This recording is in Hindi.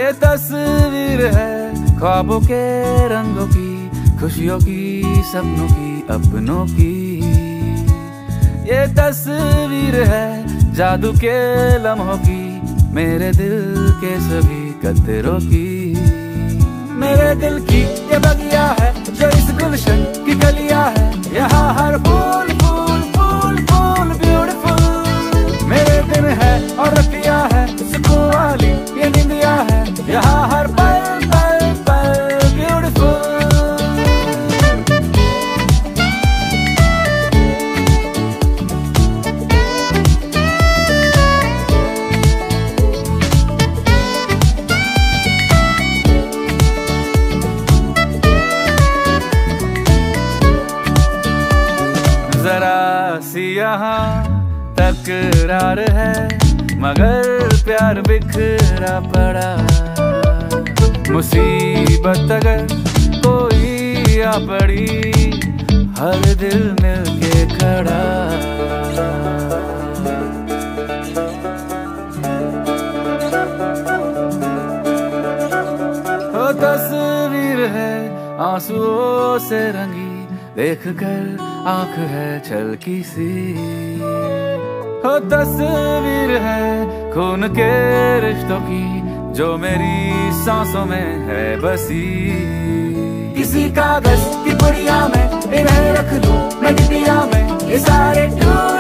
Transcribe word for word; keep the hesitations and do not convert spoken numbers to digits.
ये तस्वीर है ख्वाबों के रंगों की, खुशियों की, सपनों की, अपनों की। ये तस्वीर है जादू के लम्हों की, मेरे दिल के सभी कतरों की। मेरे दिल की ये बगिया है जो इस गुलशन की कलिया है, यहाँ हर फूल फूल फूल फूल ब्यूटीफुल। मेरे दिन है और रतिया है, सुकून वाली ये निंदिया है, यहाँ हर पल पल पल ब्यूटीफुल। जरा सी यहाँ तकरार है, मगर प्यार बिखरा पड़ा। मुसीबत अगर कोई आ पड़ी, हर दिल मिलके खड़ा। वो तस्वीर है आंसुओं से रंगी, देख कर आंख है छलकी सी। हो तस्वीर है खून के रिश्तों की, जो मेरी सांसों में है बसी। किसी कागज की पुड़िया में इन्हें रख लूं मैं डिबिया में, ये सारे टूट